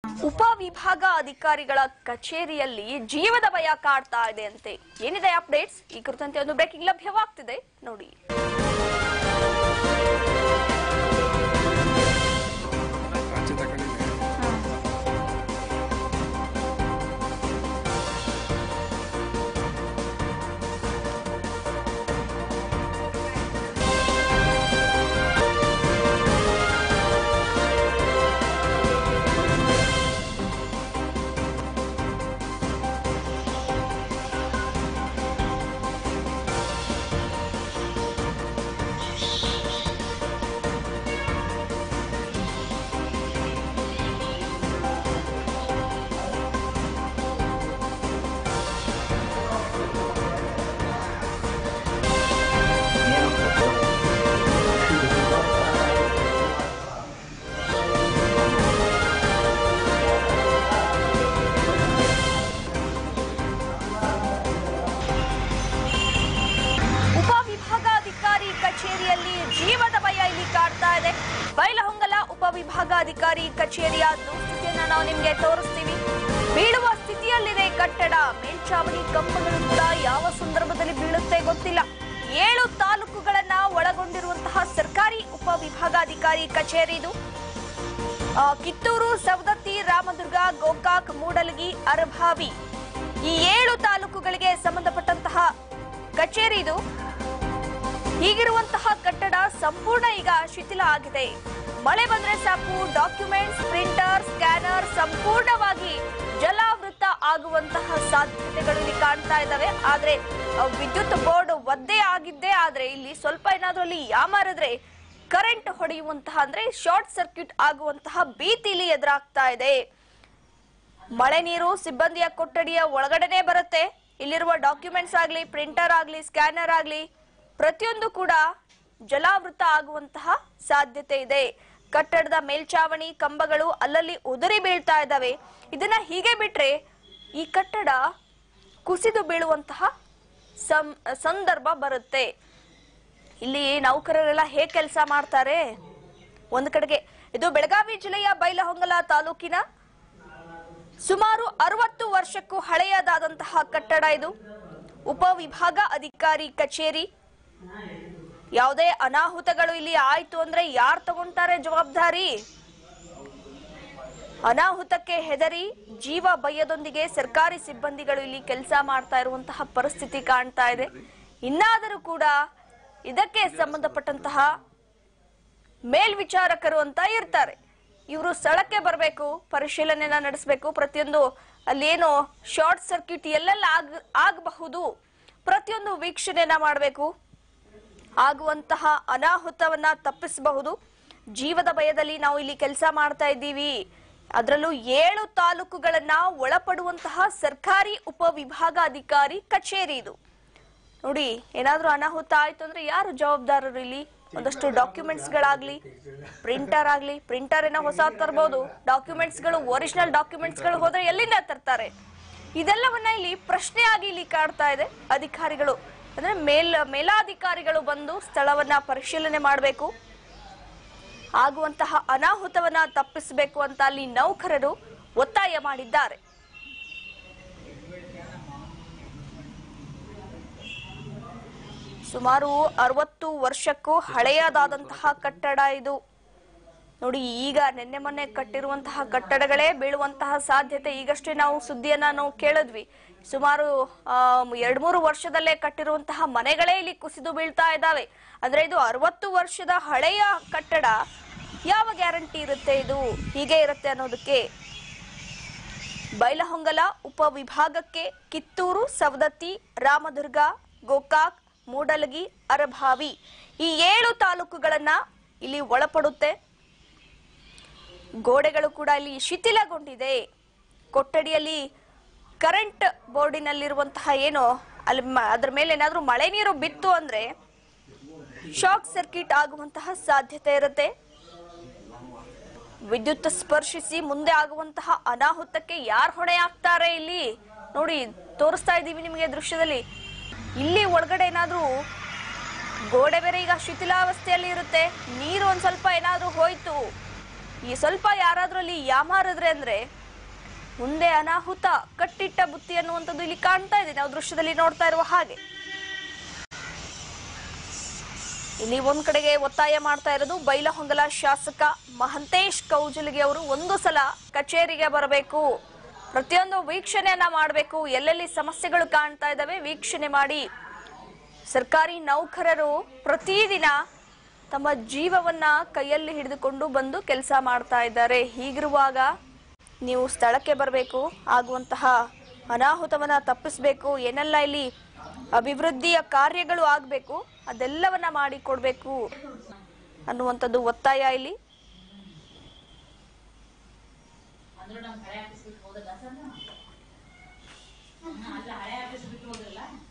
ಉಪವಿಭಾಗ ಅಧಿಕಾರಿಗಳ ಕಚೇರಿಯಲ್ಲಿ ಜೀವದ ಭಯ ಕಾಡ್ತಾ ಇದೆ ಅಂತೆ. ಏನಿದೆ ಅಪ್ಡೇಟ್ಸ್? ಈ ಕುರಿತಂತೆ ಒಂದು ಬ್ರೇಕಿಂಗ್ ಲಭ್ಯವಾಗ್ತಿದೆ ನೋಡಿ. ಕಚೇರಿಯಲ್ಲಿ ಜೀವದ ಭಯ ಇಲ್ಲಿ ಕಾಡ್ತಾ ಇದೆ. ಬೈಲಹೊಂಗಲ ಉಪವಿಭಾಗಾಧಿಕಾರಿ ಕಚೇರಿಯ ದುಸ್ಥಿತಿಯನ್ನ ನಾವು ನಿಮ್ಗೆ ತೋರಿಸ್ತೀವಿ. ಬೀಳುವ ಸ್ಥಿತಿಯಲ್ಲಿದೆ ಕಟ್ಟಡ. ಮೇಲ್ಚಾವಣಿ ಕಂಬಗಳು ಕೂಡ ಯಾವ ಸಂದರ್ಭದಲ್ಲಿ ಬೀಳುತ್ತೆ ಗೊತ್ತಿಲ್ಲ. 7 ತಾಲೂಕುಗಳನ್ನ ಒಳಗೊಂಡಿರುವಂತಹ ಸರ್ಕಾರಿ ಉಪವಿಭಾಗಾಧಿಕಾರಿ ಕಚೇರಿ ಇದು. ಕಿತ್ತೂರು, ಸವದತ್ತಿ, ರಾಮದುರ್ಗ, ಗೋಕಾಕ್, ಮೂಡಲಗಿ, ಅರಭಾವಿ ಈ 7 ತಾಲೂಕುಗಳಿಗೆ ಸಂಬಂಧಪಟ್ಟಂತಹ ಕಚೇರಿ ಇದು. ಹೀಗಿರುವಂತಹ ಕಟ್ಟಡ ಸಂಪೂರ್ಣ ಈಗ ಶಿಥಿಲ ಆಗಿದೆ. ಮಳೆ ಬಂದ್ರೆ ಸಾಕು ಡಾಕ್ಯುಮೆಂಟ್ಸ್, ಪ್ರಿಂಟರ್, ಸ್ಕ್ಯಾನರ್ ಸಂಪೂರ್ಣವಾಗಿ ಜಲಾವೃತ ಆಗುವಂತಹ ಸಾಧ್ಯತೆಗಳು ಇಲ್ಲಿ ಕಾಣ್ತಾ ಇದ್ದಾವೆ. ಆದ್ರೆ ವಿದ್ಯುತ್ ಬೋರ್ಡ್ ಒದ್ದೆ ಆಗಿದ್ದೇ ಆದ್ರೆ ಇಲ್ಲಿ ಸ್ವಲ್ಪ ಏನಾದ್ರೂ ಅಲ್ಲಿ ಯಾಮಾರಿದ್ರೆ ಕರೆಂಟ್ ಹೊಡೆಯುವಂತಹ ಅಂದ್ರೆ ಶಾರ್ಟ್ ಸರ್ಕ್ಯೂಟ್ ಆಗುವಂತಹ ಭೀತಿ ಇಲ್ಲಿ ಎದುರಾಗ್ತಾ ಇದೆ. ಮಳೆ ನೀರು ಸಿಬ್ಬಂದಿಯ ಕೊಠಡಿಯ ಒಳಗಡೆನೆ ಬರುತ್ತೆ. ಇಲ್ಲಿರುವ ಡಾಕ್ಯುಮೆಂಟ್ಸ್ ಆಗ್ಲಿ, ಪ್ರಿಂಟರ್ ಆಗ್ಲಿ, ಸ್ಕ್ಯಾನರ್ ಆಗ್ಲಿ ಪ್ರತಿಯೊಂದು ಕೂಡ ಜಲಾವೃತ ಆಗುವಂತಹ ಸಾಧ್ಯತೆ ಇದೆ. ಕಟ್ಟಡದ ಮೇಲ್ಚಾವಣಿ ಕಂಬಗಳು ಅಲ್ಲಲ್ಲಿ ಉದುರಿ ಬೀಳ್ತಾ ಇದ್ದಾವೆ. ಇದನ್ನ ಹೀಗೆ ಬಿಟ್ರೆ ಈ ಕಟ್ಟಡ ಕುಸಿದು ಬೀಳುವಂತಹ ಸಂದರ್ಭ ಬರುತ್ತೆ. ಇಲ್ಲಿ ನೌಕರರೆಲ್ಲ ಹೇಗೆ ಕೆಲಸ ಮಾಡ್ತಾರೆ? ಒಂದು ಕಡೆಗೆ ಇದು ಬೆಳಗಾವಿ ಜಿಲ್ಲೆಯ ಬೈಲಹೊಂಗಲ ತಾಲೂಕಿನ ಸುಮಾರು 60 ವರ್ಷಕ್ಕೂ ಹಳೆಯದಾದಂತಹ ಕಟ್ಟಡ ಇದು. ಉಪವಿಭಾಗ ಅಧಿಕಾರಿ ಕಚೇರಿ. ಯಾವುದೇ ಅನಾಹುತಗಳು ಇಲ್ಲಿ ಆಯ್ತು ಅಂದ್ರೆ ಯಾರು ತಗೊಂತಾರೆ ಜವಾಬ್ದಾರಿ? ಅನಾಹುತಕ್ಕೆ ಹೆದರಿ ಜೀವ ಭಯದೊಂದಿಗೆ ಸರ್ಕಾರಿ ಸಿಬ್ಬಂದಿಗಳು ಇಲ್ಲಿ ಕೆಲಸ ಮಾಡ್ತಾ ಇರುವಂತಹ ಪರಿಸ್ಥಿತಿ ಕಾಣ್ತಾ ಇದೆ. ಇನ್ನಾದರೂ ಕೂಡ ಇದಕ್ಕೆ ಸಂಬಂಧಪಟ್ಟಂತಹ ಮೇಲ್ವಿಚಾರಕರು ಅಂತ ಇರ್ತಾರೆ. ಇವರು ಸ್ಥಳಕ್ಕೆ ಬರಬೇಕು, ಪರಿಶೀಲನೆಯನ್ನ ನಡೆಸಬೇಕು. ಪ್ರತಿಯೊಂದು ಅಲ್ಲೇನೋ ಶಾರ್ಟ್ ಸರ್ಕ್ಯೂಟ್ ಎಲ್ಲೆಲ್ಲ ಆಗಬಹುದು ಪ್ರತಿಯೊಂದು ವೀಕ್ಷಣೆಯನ್ನ ಮಾಡಬೇಕು. ಆಗುವಂತಹ ಅನಾಹುತವನ್ನ ತಪ್ಪಿಸಬಹುದು. ಜೀವದ ಭಯದಲ್ಲಿ ನಾವು ಇಲ್ಲಿ ಕೆಲಸ ಮಾಡ್ತಾ ಇದ್ದೀವಿ. ಅದರಲ್ಲೂ 7 ತಾಲೂಕುಗಳನ್ನ ಒಳಪಡುವಂತಹ ಸರ್ಕಾರಿ ಉಪವಿಭಾಗಾಧಿಕಾರಿ ಕಚೇರಿ ಇದು. ನೋಡಿ, ಏನಾದ್ರೂ ಅನಾಹುತ ಆಯ್ತು ಅಂದ್ರೆ ಯಾರು ಜವಾಬ್ದಾರರು? ಇಲ್ಲಿ ಒಂದಷ್ಟು ಡಾಕ್ಯುಮೆಂಟ್ಸ್ ಗಳಾಗ್ಲಿ, ಪ್ರಿಂಟರ್ ಆಗ್ಲಿ, ಪ್ರಿಂಟರ್ ಏನೋ ಹೊಸ ತರಬಹುದು, ಡಾಕ್ಯುಮೆಂಟ್ಸ್ ಗಳು ಒರಿಜಿನಲ್ ಡಾಕ್ಯುಮೆಂಟ್ಸ್ ಗಳು ಹೋದ್ರೆ ಎಲ್ಲಿಂದ ತರ್ತಾರೆ? ಇದೆಲ್ಲವನ್ನ ಇಲ್ಲಿ ಪ್ರಶ್ನೆಯಾಗಿ ಇಲ್ಲಿ ಕಾಡ್ತಾ ಇದೆ. ಅಧಿಕಾರಿಗಳು ಅಂದ್ರೆ ಮೇಲಾಧಿಕಾರಿಗಳು ಬಂದು ಸ್ಥಳವನ್ನ ಪರಿಶೀಲನೆ ಮಾಡಬೇಕು. ಆಗುವಂತಹ ಅನಾಹುತವನ್ನ ತಪ್ಪಿಸಬೇಕು ಅಂತ ಅಲ್ಲಿ ನೌಕರರು ಒತ್ತಾಯ ಮಾಡಿದ್ದಾರೆ. ಸುಮಾರು 60 ವರ್ಷಕ್ಕೂ ಹಳೆಯದಾದಂತಹ ಕಟ್ಟಡ ಇದು. ನೋಡಿ, ಈಗ ನಿನ್ನೆ ಮೊನ್ನೆ ಕಟ್ಟಿರುವಂತಹ ಕಟ್ಟಡಗಳೇ ಬೀಳುವಂತಹ ಸಾಧ್ಯತೆ. ಈಗಷ್ಟೇ ನಾವು ಸುದ್ದಿಯನ್ನ ನಾವು ಕೇಳಿದ್ವಿ. ಸುಮಾರು 2-3 ವರ್ಷದಲ್ಲೇ ಕಟ್ಟಿರುವಂತಹ ಮನೆಗಳೇ ಇಲ್ಲಿ ಕುಸಿದು ಬೀಳ್ತಾ ಇದ್ದಾವೆ. ಅಂದ್ರೆ ಇದು 60 ವರ್ಷದ ಹಳೆಯ ಕಟ್ಟಡ. ಯಾವ ಗ್ಯಾರಂಟಿ ಇರುತ್ತೆ ಇದು ಹೀಗೆ ಇರುತ್ತೆ ಅನ್ನೋದಕ್ಕೆ? ಬೈಲಹೊಂಗಲ ಉಪವಿಭಾಗಕ್ಕೆ ಕಿತ್ತೂರು, ಸವದತ್ತಿ, ರಾಮದುರ್ಗ, ಗೋಕಾಕ್, ಮೂಡಲಗಿ, ಅರಭಾವಿ ಈ 7 ತಾಲೂಕುಗಳನ್ನ ಇಲ್ಲಿ ಒಳಪಡುತ್ತೆ. ಗೋಡೆಗಳು ಕೂಡ ಇಲ್ಲಿ ಶಿಥಿಲಗೊಂಡಿದೆ. ಕೊಠಡಿಯಲ್ಲಿ ಕರೆಂಟ್ ಬೋರ್ಡಿನಲ್ಲಿರುವಂತಹ ಏನೋ ಅಲ್ಲಿ ಅದರ ಮೇಲೆ ಏನಾದ್ರೂ ಮಳೆ ನೀರು ಬಿತ್ತು ಅಂದ್ರೆ ಶಾಕ್ ಸರ್ಕ್ಯೂಟ್ ಆಗುವಂತಹ ಸಾಧ್ಯತೆ ಇರುತ್ತೆ. ವಿದ್ಯುತ್ ಸ್ಪರ್ಶಿಸಿ ಮುಂದೆ ಆಗುವಂತಹ ಅನಾಹುತಕ್ಕೆ ಯಾರು ಹೊಣೆ ಆಗ್ತಾರೆ? ಇಲ್ಲಿ ನೋಡಿ, ತೋರಿಸ್ತಾ ಇದ್ದೀವಿ ನಿಮಗೆ ದೃಶ್ಯದಲ್ಲಿ. ಇಲ್ಲಿ ಒಳಗಡೆ ಏನಾದ್ರೂ ಗೋಡೆ ಬೇರೆ ಈಗ ಶಿಥಿಲಾವಸ್ಥೆಯಲ್ಲಿ ಇರುತ್ತೆ. ನೀರು ಒಂದ್ ಸ್ವಲ್ಪ ಏನಾದ್ರೂ ಹೋಯ್ತು ಈ ಸ್ವಲ್ಪ ಯಾರಾದ್ರಲ್ಲಿ ಯಾಮಾರಿದ್ರೆ ಅಂದ್ರೆ ಮುಂದೆ ಅನಾಹುತ, ಕಟ್ಟಿಟ್ಟ ಬುತ್ತಿ ಅನ್ನುವಂಥದ್ದು ಇಲ್ಲಿ ಕಾಣ್ತಾ ಇದೆ ನಾವು ದೃಶ್ಯದಲ್ಲಿ ನೋಡ್ತಾ ಇರುವ ಹಾಗೆ. ಇಲ್ಲಿ ಒಂದ್ ಕಡೆಗೆ ಒತ್ತಾಯ ಮಾಡ್ತಾ ಇರೋದು ಬೈಲಹೊಂಗಲ ಶಾಸಕ ಮಹಂತೇಶ್ ಕೌಜಲಗಿ ಅವರು ಒಂದು ಸಲ ಕಚೇರಿಗೆ ಬರಬೇಕು, ಪ್ರತಿಯೊಂದು ವೀಕ್ಷಣೆಯನ್ನ ಮಾಡಬೇಕು, ಎಲ್ಲೆಲ್ಲಿ ಸಮಸ್ಯೆಗಳು ಕಾಣ್ತಾ ಇದ್ದಾವೆ ವೀಕ್ಷಣೆ ಮಾಡಿ. ಸರ್ಕಾರಿ ನೌಕರರು ಪ್ರತಿದಿನ ತಮ್ಮ ಜೀವವನ್ನ ಕೈಯಲ್ಲಿ ಹಿಡಿದುಕೊಂಡು ಬಂದು ಕೆಲಸ ಮಾಡ್ತಾ ಇದ್ದಾರೆ. ಹೀಗಿರುವಾಗ ನೀವು ಸ್ಥಳಕ್ಕೆ ಬರಬೇಕು, ಆಗುವಂತಹ ಅನಾಹುತವನ್ನ ತಪ್ಪಿಸಬೇಕು, ಏನೆಲ್ಲ ಇಲ್ಲಿ ಅಭಿವೃದ್ಧಿಯ ಕಾರ್ಯಗಳು ಆಗಬೇಕು ಅದೆಲ್ಲವನ್ನ ಮಾಡಿಕೊಡ್ಬೇಕು ಅನ್ನುವಂಥದ್ದು ಒತ್ತಾಯ ಇಲ್ಲಿ. ಅಂದ್ರೆ ನಮ್ಮ ಹಳೆ ಆಫೀಸ್ ಬಿಟ್ಟು ಹೋದಲ್ಲ ಸರ್, ಅಲ್ಲ ಹಳೆ ಆಫೀಸ್ ಬಿಟ್ಟು ಹೋದ್ರಲ್ಲ.